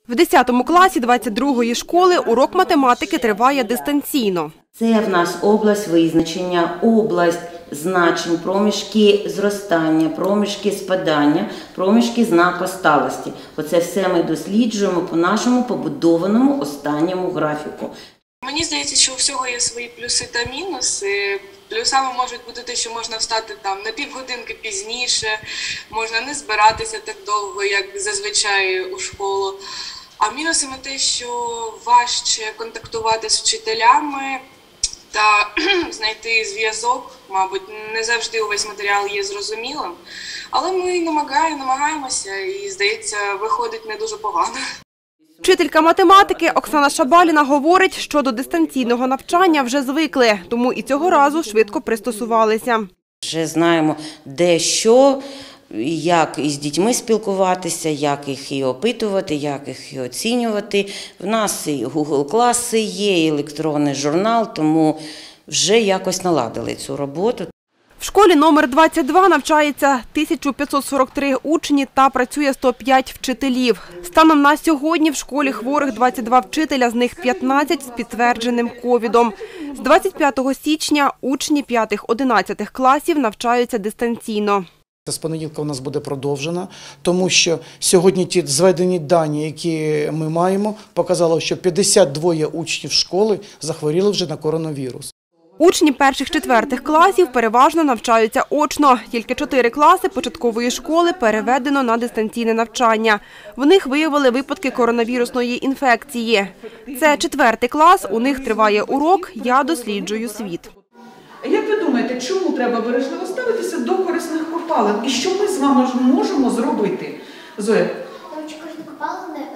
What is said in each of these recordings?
В 10 класі 22-ї школи урок математики триває дистанційно. Це в нас область визначення, область значень, проміжки зростання, проміжки спадання, проміжки знаку сталості. Оце все ми досліджуємо по нашому побудованому останньому графіку. Мені здається, що у всього є свої плюси та мінуси. Плюсами можуть бути те, що можна встати там на півгодинки пізніше, можна не збиратися так довго, як зазвичай у школу. А мінусами те, що важче контактувати з вчителями та знайти зв'язок. Мабуть, не завжди увесь матеріал є зрозумілим. Але ми намагаємося і, здається, виходить не дуже погано. Вчителька математики Оксана Шабаліна говорить, що до дистанційного навчання вже звикли, тому і цього разу швидко пристосувалися. Вже знаємо, де що, як із дітьми спілкуватися, як їх і опитувати, як їх і оцінювати. В нас і Google-класи є, і електронний журнал, тому вже якось наладили цю роботу. В школі номер 22 навчається 1543 учні та працює 105 вчителів. Станом на сьогодні в школі хворих 22 вчителя, з них 15 з підтвердженим ковідом. З 25 січня учні 5-11 класів навчаються дистанційно. З понеділка у нас буде продовжена, тому що сьогодні ті зведені дані, які ми маємо, показали, що 52 учнів школи захворіли вже на коронавірус. Учні 1-4 класів переважно навчаються очно. Тільки 4 класи початкової школи переведено на дистанційне навчання. В них виявили випадки коронавірусної інфекції. Це 4 клас, у них триває урок «Я досліджую світ». Як ви думаєте, чому треба бережливо ставитися до корисних копалин? І що ми з вами можемо зробити? Зоя? Тому що корисні копалини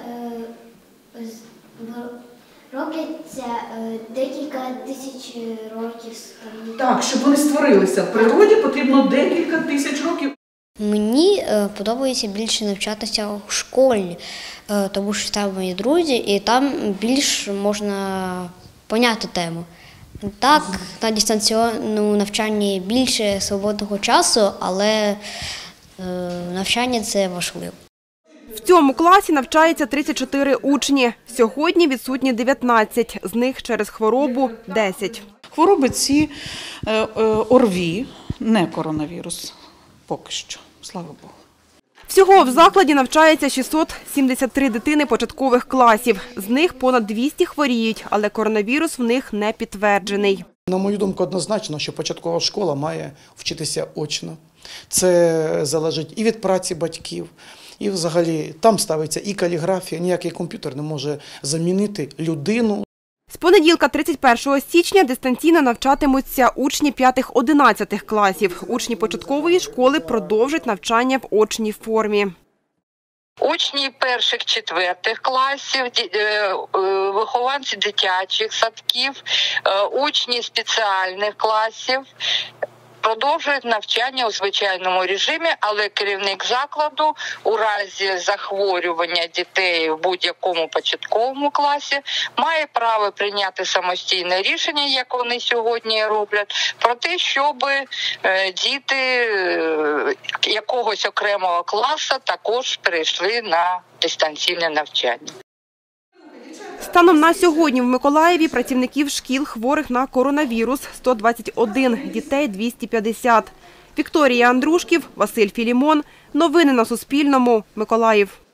робляться декілька тисяч років. Так, щоб вони створилися в природі, потрібно декілька тисяч років. Мені подобається більше навчатися у школі, тому що там мої друзі, і там більш можна поняти тему. Так, на дистанційному навчанні більше свободного часу, але навчання – це важливо. В цьому класі навчається 34 учні. Сьогодні відсутні 19, з них через хворобу – 10. Хвороби ці ОРВІ, не коронавірус, поки що, слава Богу. Всього в закладі навчається 673 дитини початкових класів. З них понад 200 хворіють, але коронавірус в них не підтверджений. На мою думку, однозначно, що початкова школа має вчитися очно. Це залежить і від праці батьків, і взагалі там ставиться і каліграфія, ніякий комп'ютер не може замінити людину. З понеділка 31 січня дистанційно навчатимуться учні 5-11 класів. Учні початкової школи продовжать навчання в очній формі. Учні 1-4 класів, вихованці дитячих садків, учні спеціальних класів продовжують навчання у звичайному режимі, але керівник закладу у разі захворювання дітей в будь-якому початковому класі має право прийняти самостійне рішення, як вони сьогодні роблять, про те, щоб діти якогось окремого класу також перейшли на дистанційне навчання. Станом на сьогодні в Миколаєві працівників шкіл хворих на коронавірус 121, дітей 250. Вікторія Андрушків, Василь Філімон. Новини на Суспільному. Миколаїв.